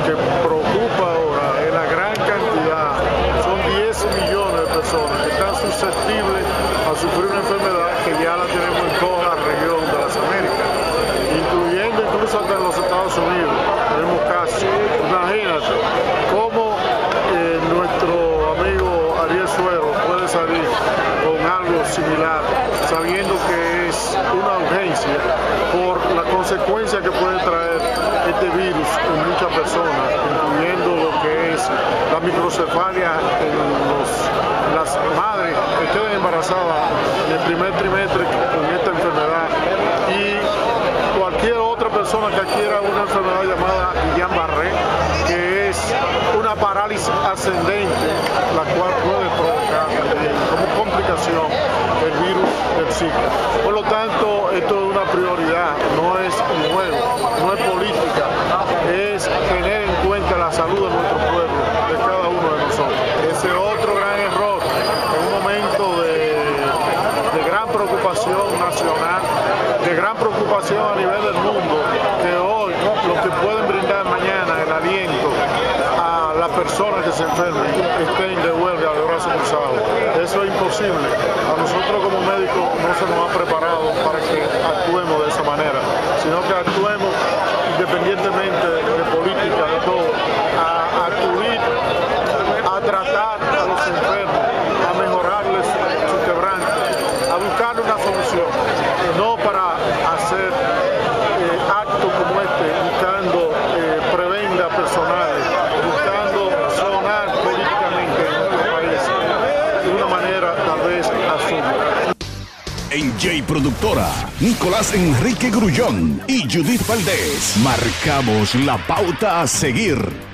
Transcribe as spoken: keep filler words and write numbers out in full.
que preocupa ahora es la gran cantidad, son diez millones de personas que están susceptibles a sufrir una enfermedad que ya la tenemos en toda la región de las Américas, incluyendo incluso hasta en los Estados Unidos. Tenemos casos. Imagínate cómo eh, nuestro amigo Ariel Suero puede salir con algo similar, sabiendo que es una urgencia por la consecuencia que puede traer este virus en muchas personas, incluyendo lo que es la microcefalia en, los, en las madres que quedan embarazadas en el primer trimestre con esta enfermedad, y cualquier otra persona que adquiera una enfermedad llamada Guillain-Barré, que es una parálisis ascendente, la cual puede provocar eh, como complicación el virus del Zika. Por lo tanto, esto es una prioridad, no es un juego, no es política, es tener en cuenta la salud de nuestro pueblo, de cada uno de nosotros. Ese es otro gran error, en un momento de, de gran preocupación nacional, de gran preocupación a nivel del mundo, que hoy lo que pueden brindar mañana el aliento a las personas que se enfermen estén de huelga de brazos cruzados. Eso es imposible. A nosotros como médicos no se nos ha preparado para que actuemos de esa manera, sino que actuemos independientemente de política, de todo, a acudir a tratar a los enfermos, a mejorarles su quebranto, a buscar una solución, no para hacer eh, actos como este, buscando eh, prebendas personales, buscando sonar políticamente en nuestro país de una manera tal vez absurda. En J Productora, Nicolás Enrique Grullón y Judith Valdés, marcamos la pauta a seguir.